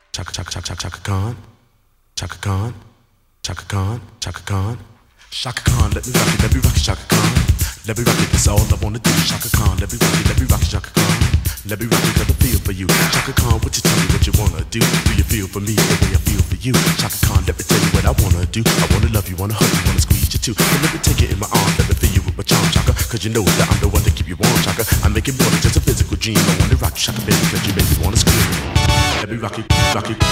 Chaka chaka chaka chaka Khan, Chaka Khan, Chaka Khan, Chaka Khan, Chaka Khan. Let me rock it, Chaka Khan. Let me rock it, that's all I wanna do. Chaka Khan, let me rock it, Chaka Khan. Let me rock it, got a feel for you. Chaka Khan, what you tell me what you wanna do? Do you feel for me the way I feel for you? Chaka Khan, let me tell you what I wanna do. I wanna love you, wanna hug you, wanna squeeze you too. And let me take it in my arms, let me feel you with my charm, Chaka. Cause you know that I'm the one to keep you warm, Chaka. I make it more than just a physical dream. I wanna rock you, Chaka, baby, cause you make me wanna scream. Let me rock it, rock it.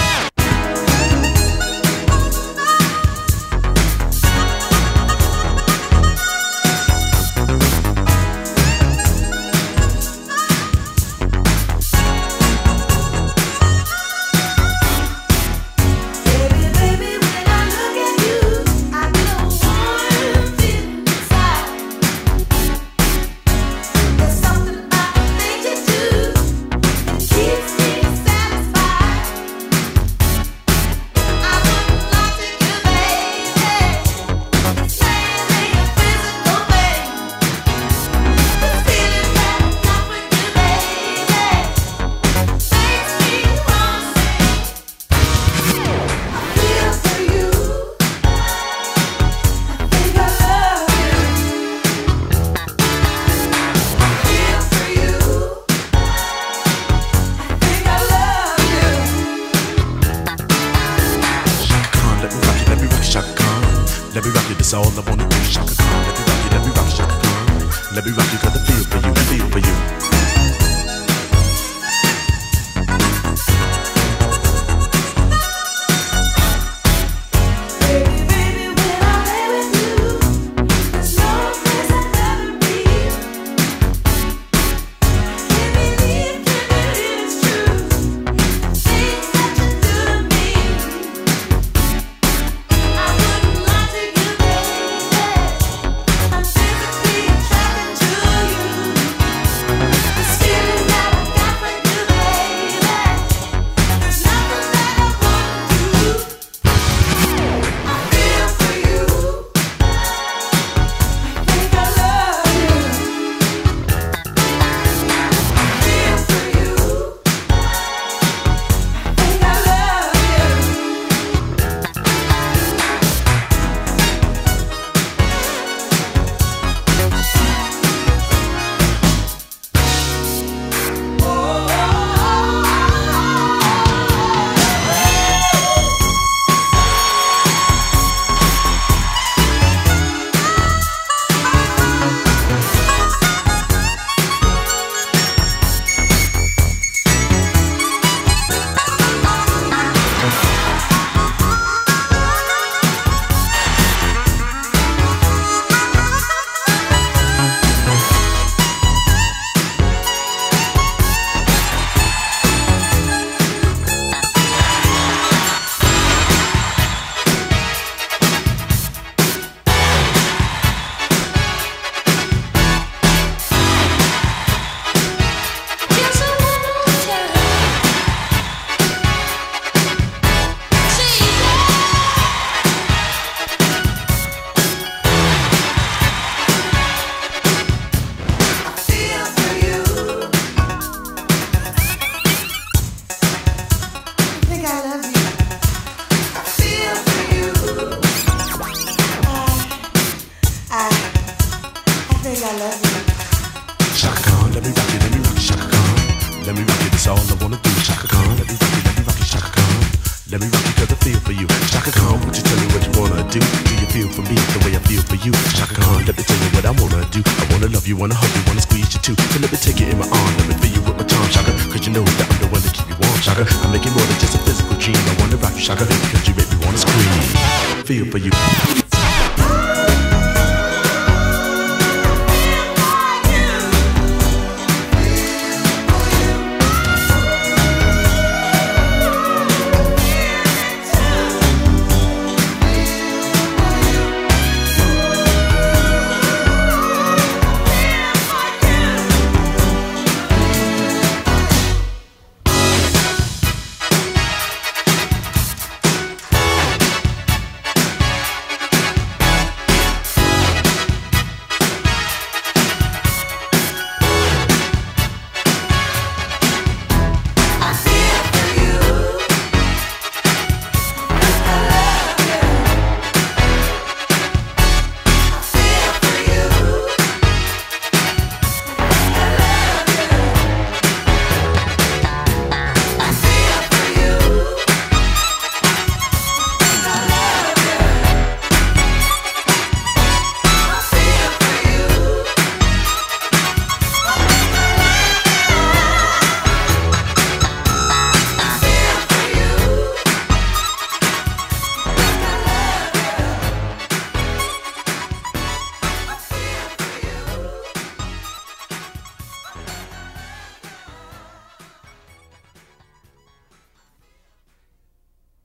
Let me rock it, that's all I wanna do. Chaka Khan, let me rock it, Chaka Khan. Let me rock it, got the feel for you, feel for you. Chaka Khan, let me rock it, Chaka Khan. Let me rock it, that's all I wanna do. Chaka Khan, let me rock it, Chaka Khan. Let me rock it, cause I feel for you. Chaka Khan, would you tell me what you wanna do? Do you feel for me the way I feel for you? Chaka Khan, let me tell you what I wanna do. I wanna love you, wanna hug you, wanna squeeze you too. So let me take it in my arm, let me feel you with my charm, Chaka. Cause you know that I'm the one to keep you warm, Chaka. I make it more than just a physical dream. I wanna rock you, Chaka, cause you make me wanna scream. Feel for you.